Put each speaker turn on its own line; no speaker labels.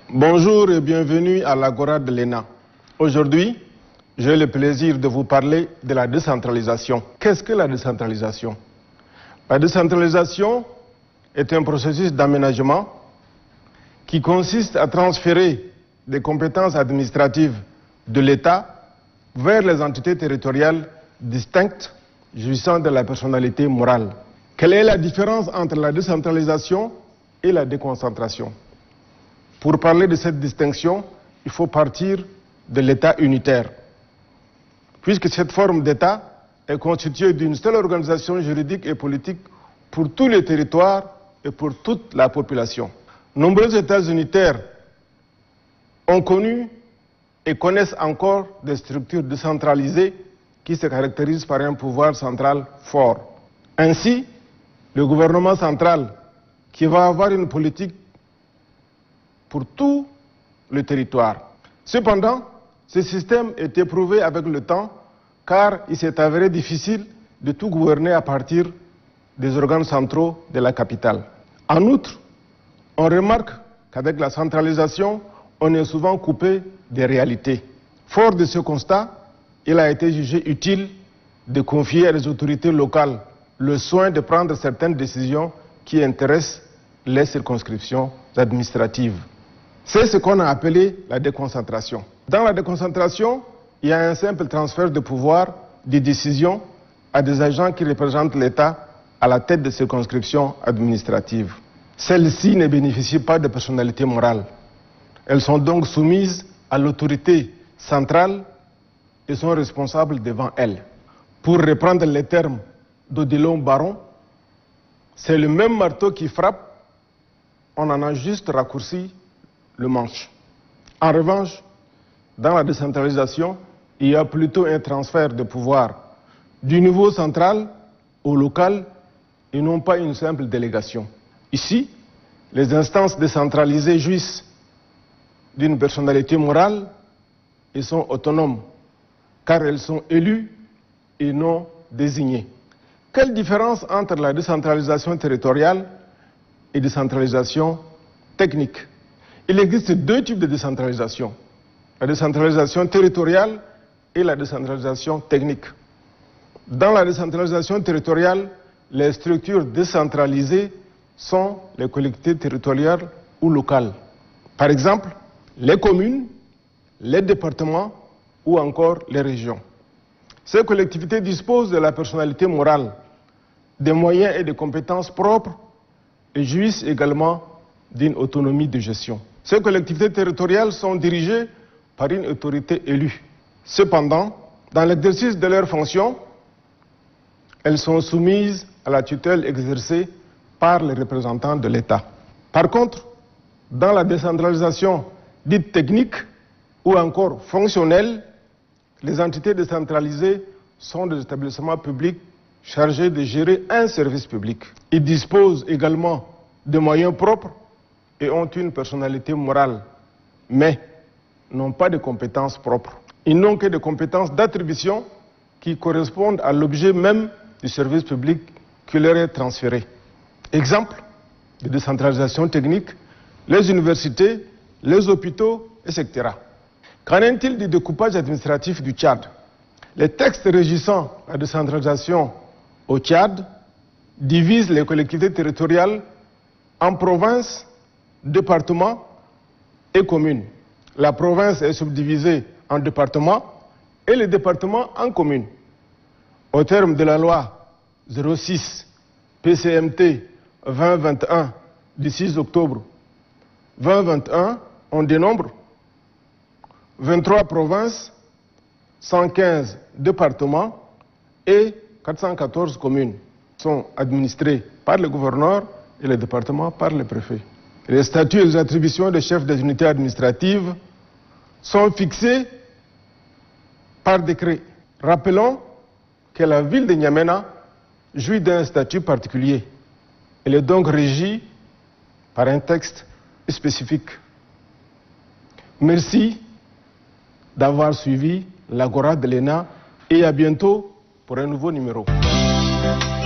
Bonjour et bienvenue à l'Agora de l'ENA. Aujourd'hui, j'ai le plaisir de vous parler de la décentralisation. Qu'est-ce que la décentralisation? La décentralisation est un processus d'aménagement qui consiste à transférer des compétences administratives de l'État vers les entités territoriales distinctes jouissant de la personnalité morale. Quelle est la différence entre la décentralisation et la déconcentration? Pour parler de cette distinction, il faut partir de l'État unitaire, puisque cette forme d'État est constituée d'une seule organisation juridique et politique pour tous les territoires et pour toute la population. Nombreux États unitaires ont connu et connaissent encore des structures décentralisées qui se caractérisent par un pouvoir central fort. Ainsi, le gouvernement central, qui va avoir une politique pour tout le territoire. Cependant, ce système est éprouvé avec le temps, car il s'est avéré difficile de tout gouverner à partir des organes centraux de la capitale. En outre, on remarque qu'avec la centralisation, on est souvent coupé des réalités. Fort de ce constat, il a été jugé utile de confier à les autorités locales le soin de prendre certaines décisions qui intéressent les circonscriptions administratives. C'est ce qu'on a appelé la déconcentration. Dans la déconcentration, il y a un simple transfert de pouvoir, de décision à des agents qui représentent l'État à la tête de circonscriptions administratives. Celles-ci ne bénéficient pas de personnalité morale. Elles sont donc soumises à l'autorité centrale et sont responsables devant elle. Pour reprendre les termes d'Odilon Baron, c'est le même marteau qui frappe, on en a juste raccourci le manche. En revanche, dans la décentralisation, il y a plutôt un transfert de pouvoir du niveau central au local et non pas une simple délégation. Ici, les instances décentralisées jouissent d'une personnalité morale et sont autonomes, car elles sont élues et non désignées. Quelle différence entre la décentralisation territoriale et décentralisation technique? Il existe deux types de décentralisation, la décentralisation territoriale et la décentralisation technique. Dans la décentralisation territoriale, les structures décentralisées sont les collectivités territoriales ou locales. Par exemple, les communes, les départements ou encore les régions. Ces collectivités disposent de la personnalité morale, des moyens et des compétences propres et jouissent également d'une autonomie de gestion. Ces collectivités territoriales sont dirigées par une autorité élue. Cependant, dans l'exercice de leurs fonctions, elles sont soumises à la tutelle exercée par les représentants de l'État. Par contre, dans la décentralisation dite technique ou encore fonctionnelle, les entités décentralisées sont des établissements publics chargés de gérer un service public. Ils disposent également de moyens propres et ont une personnalité morale, mais n'ont pas de compétences propres. Ils n'ont que des compétences d'attribution qui correspondent à l'objet même du service public qui leur est transféré. Exemple de décentralisation technique, les universités, les hôpitaux, etc. Qu'en est-il du découpage administratif du Tchad? Les textes régissant la décentralisation au Tchad divisent les collectivités territoriales en provinces, départements et communes. La province est subdivisée en départements et les départements en communes. Au terme de la loi 06 PCMT 2021 du 6 octobre 2021, on dénombre 23 provinces, 115 départements et 414 communes sont administrées par le gouverneur et les départements par le préfet. Les statuts et les attributions des chefs des unités administratives sont fixés par décret. Rappelons que la ville de N'Djamena jouit d'un statut particulier. Elle est donc régie par un texte spécifique. Merci d'avoir suivi l'Agora de l'ENA et à bientôt pour un nouveau numéro.